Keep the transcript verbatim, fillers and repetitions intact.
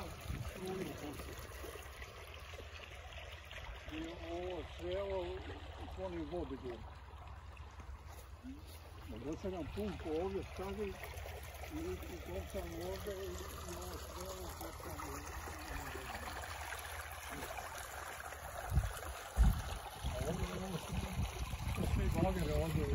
struju pusti. I ovo sve ovo oni vodi gdje. Da se nam pumpu ovdje stavi i kopam ovdje i ovo sve ovo kopam i a ovdje je ovo sve bagere ovdje